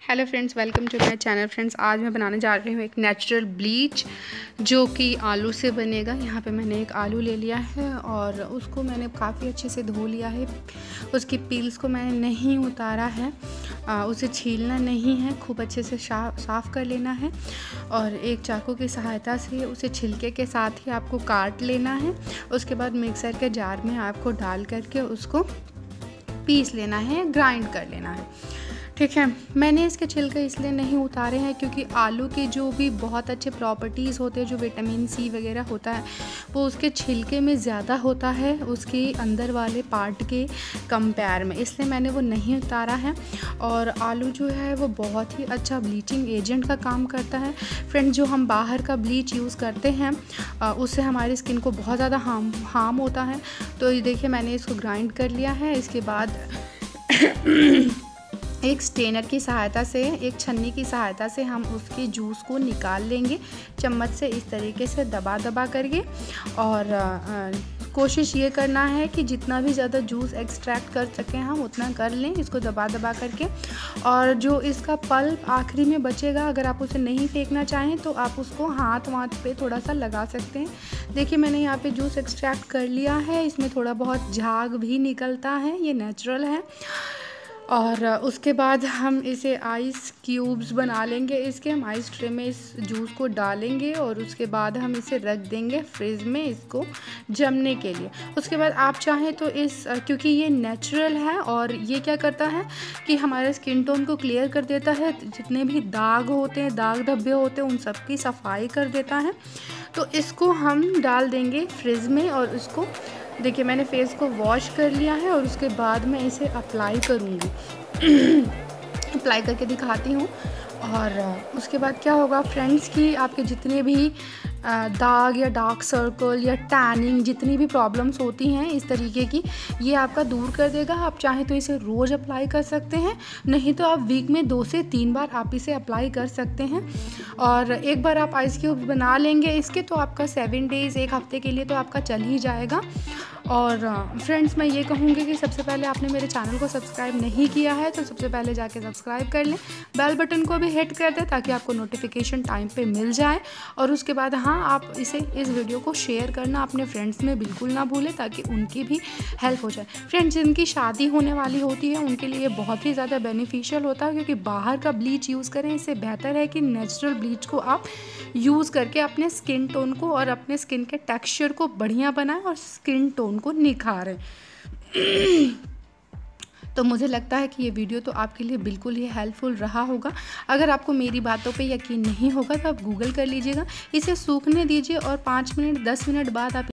Hello friends, welcome to my channel. Friends, आज मैं बनाने जा रही हूँ एक नेचुरल ब्लीच जो कि आलू से बनेगा। यहाँ पे मैंने एक आलू ले लिया है और उसको मैंने काफ़ी अच्छे से धो लिया है। उसकी पील्स को मैंने नहीं उतारा है, उसे छीलना नहीं है, खूब अच्छे से साफ़ कर लेना है और एक चाकू की सहायता से उसे छिलके के साथ ही आपको काट लेना है। उसके बाद मिक्सर के जार में आपको डाल करके उसको पीस लेना है, ग्राइंड कर लेना है। ठीक है, मैंने इसके छिलके इसलिए नहीं उतारे हैं क्योंकि आलू के जो भी बहुत अच्छे प्रॉपर्टीज़ होते हैं, जो विटामिन सी वगैरह होता है, वो उसके छिलके में ज़्यादा होता है उसके अंदर वाले पार्ट के कंपेयर में, इसलिए मैंने वो नहीं उतारा है। और आलू जो है वो बहुत ही अच्छा ब्लीचिंग एजेंट का काम करता है। फ्रेंड्स, जो हम बाहर का ब्लीच यूज़ करते हैं उससे हमारी स्किन को बहुत ज़्यादा हार्म होता है। तो ये देखिए, मैंने इसको ग्राइंड कर लिया है। इसके बाद एक स्ट्रेनर की सहायता से, एक छन्नी की सहायता से हम उसके जूस को निकाल लेंगे चम्मच से, इस तरीके से दबा करके। और कोशिश ये करना है कि जितना भी ज़्यादा जूस एक्सट्रैक्ट कर सकें हम उतना कर लें, इसको दबा करके। और जो इसका पल्प आखिरी में बचेगा, अगर आप उसे नहीं फेंकना चाहें तो आप उसको हाथ पे थोड़ा सा लगा सकते हैं। देखिए, मैंने यहाँ पे जूस एक्सट्रैक्ट कर लिया है। इसमें थोड़ा बहुत झाग भी निकलता है, ये नेचुरल है। और उसके बाद हम इसे आइस क्यूब्स बना लेंगे। इसके हम आइस ट्रे में इस जूस को डालेंगे और उसके बाद हम इसे रख देंगे फ्रिज में इसको जमने के लिए। उसके बाद आप चाहें तो क्योंकि ये नेचुरल है और ये क्या करता है कि हमारे स्किन टोन को क्लियर कर देता है, जितने भी दाग होते हैं, दाग धब्बे होते हैं, उन सब की सफाई कर देता है। तो इसको हम डाल देंगे फ्रिज में और इसको देखिए, मैंने फेस को वॉश कर लिया है और उसके बाद मैं इसे अप्लाई करूँगी। अप्लाई करके दिखाती हूँ। और उसके बाद क्या होगा फ्रेंड्स कि आपके जितने भी दाग या डार्क सर्कल या टैनिंग, जितनी भी प्रॉब्लम्स होती हैं इस तरीके की, ये आपका दूर कर देगा। आप चाहें तो इसे रोज़ अप्लाई कर सकते हैं, नहीं तो आप वीक में 2 से 3 बार आप इसे अप्लाई कर सकते हैं। और एक बार आप आइस क्यूब्स बना लेंगे इसके, तो आपका 7 डेज़, 1 हफ्ते के लिए तो आपका चल ही जाएगा। और फ्रेंड्स, मैं ये कहूँगी कि सबसे पहले आपने मेरे चैनल को सब्सक्राइब नहीं किया है तो सबसे पहले जाके सब्सक्राइब कर लें, बेल बटन को भी हिट कर दें ताकि आपको नोटिफिकेशन टाइम पे मिल जाए। और उसके बाद हाँ, आप इस वीडियो को शेयर करना अपने फ्रेंड्स में बिल्कुल ना भूलें ताकि उनकी भी हेल्प हो जाए। फ्रेंड्स, जिनकी शादी होने वाली होती है उनके लिए बहुत ही ज़्यादा बेनिफिशियल होता है, क्योंकि बाहर का ब्लीच यूज़ करें, इससे बेहतर है कि नेचुरल ब्लीच को आप यूज़ करके अपने स्किन टोन को और अपने स्किन के टेक्सचर को बढ़िया बनाएं और स्किन टोन को निखारें। तो मुझे लगता है कि ये वीडियो तो आपके लिए बिल्कुल ही हेल्पफुल रहा होगा। अगर आपको मेरी बातों पे यकीन नहीं होगा तो आप गूगल कर लीजिएगा, इसे सूखने दीजिए और 5 मिनट 10 मिनट बाद आप